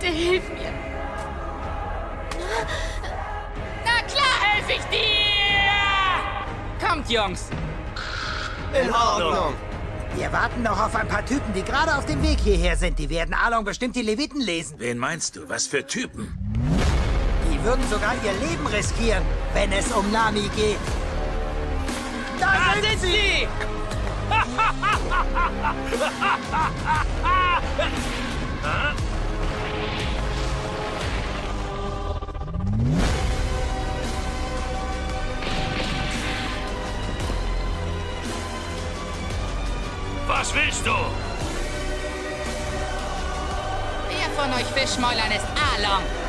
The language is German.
Bitte hilf mir. Na klar helfe ich dir! Kommt, Jungs. In Ordnung. Wir warten noch auf ein paar Typen, die gerade auf dem Weg hierher sind. Die werden Along bestimmt die Leviten lesen. Wen meinst du? Was für Typen? Die würden sogar ihr Leben riskieren, wenn es um Nami geht. Da sind sie! Was willst du? Wer von euch Fischmäulern ist Along?